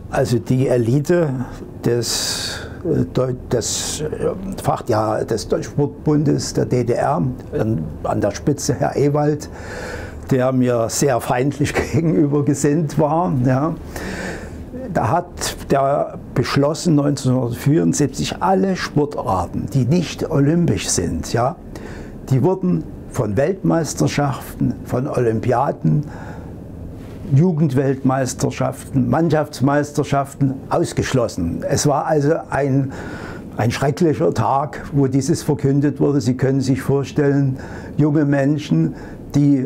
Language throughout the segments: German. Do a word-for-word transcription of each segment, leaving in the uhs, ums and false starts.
Also die Elite des, des, Fach, ja, des Sportbundes der D D R, an der Spitze Herr Ewald, der mir sehr feindlich gegenüber gesinnt war. Ja. Da hat der beschlossen neunzehnhundertvierundsiebzig, alle Sportarten, die nicht olympisch sind, ja, die wurden von Weltmeisterschaften, von Olympiaden, Jugendweltmeisterschaften, Mannschaftsmeisterschaften ausgeschlossen. Es war also ein, ein schrecklicher Tag, wo dieses verkündet wurde. Sie können sich vorstellen, junge Menschen, die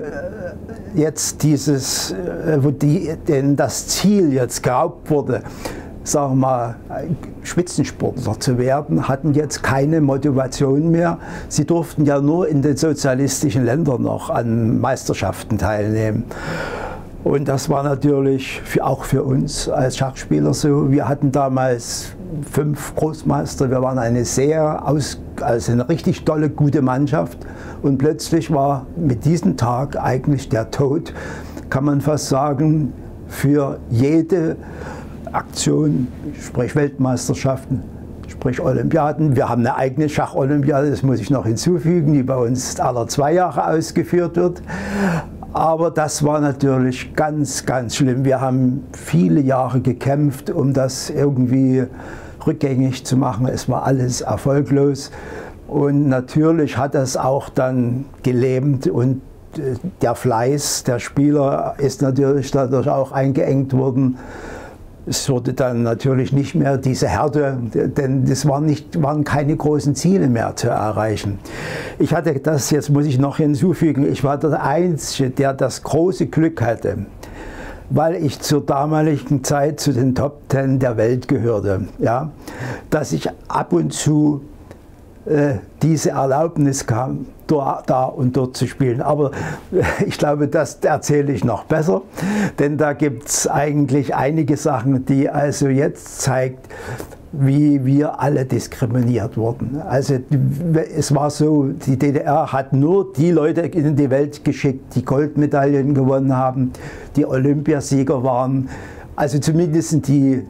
jetzt dieses, wo die, denen das Ziel jetzt geraubt wurde, sagen wir mal, Spitzensportler zu werden, hatten jetzt keine Motivation mehr. Sie durften ja nur in den sozialistischen Ländern noch an Meisterschaften teilnehmen. Und das war natürlich für, auch für uns als Schachspieler so. Wir hatten damals fünf Großmeister, wir waren eine sehr, aus, also eine richtig tolle, gute Mannschaft. Und plötzlich war mit diesem Tag eigentlich der Tod, kann man fast sagen, für jede Aktion, sprich Weltmeisterschaften, sprich Olympiaden. Wir haben eine eigene Schacholympiade, das muss ich noch hinzufügen, die bei uns alle zwei Jahre ausgeführt wird. Aber das war natürlich ganz, ganz schlimm. Wir haben viele Jahre gekämpft, um das irgendwie rückgängig zu machen. Es war alles erfolglos. Und natürlich hat das auch dann gelähmt und der Fleiß der Spieler ist natürlich dadurch auch eingeengt worden. Es wurde dann natürlich nicht mehr diese Härte, denn es waren, nicht, waren keine großen Ziele mehr zu erreichen. Ich hatte das, jetzt muss ich noch hinzufügen, ich war der Einzige, der das große Glück hatte, weil ich zur damaligen Zeit zu den Top Ten der Welt gehörte, ja, dass ich ab und zu äh, diese Erlaubnis kam, da und dort zu spielen. Aber ich glaube, das erzähle ich noch besser, denn da gibt es eigentlich einige Sachen, die also jetzt zeigt, wie wir alle diskriminiert wurden. Also es war so, die D D R hat nur die Leute in die Welt geschickt, die Goldmedaillen gewonnen haben, die Olympiasieger waren, also zumindest die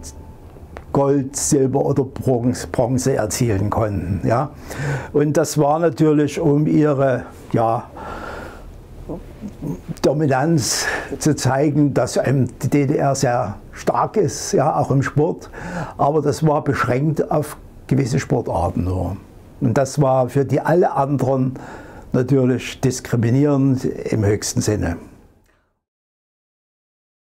Gold, Silber oder Bronze erzielen konnten. Ja? Und das war natürlich, um ihre ja, Dominanz zu zeigen, dass die D D R sehr stark ist, ja, auch im Sport. Aber das war beschränkt auf gewisse Sportarten nur. Und das war für die alle anderen natürlich diskriminierend im höchsten Sinne.